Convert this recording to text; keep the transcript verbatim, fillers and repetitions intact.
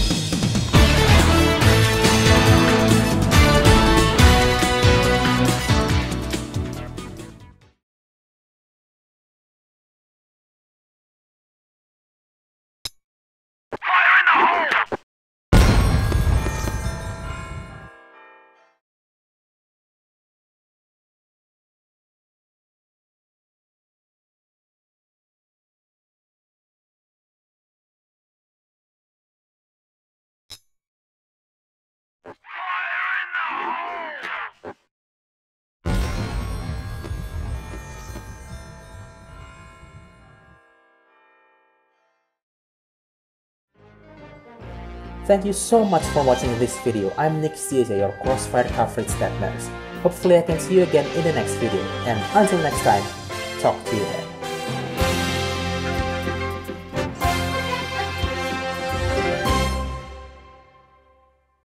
Thank you so much for watching this video. I'm Nick Cieza, your Crossfire coverage that matters. Hopefully I can see you again in the next video, and until next time, talk to you then.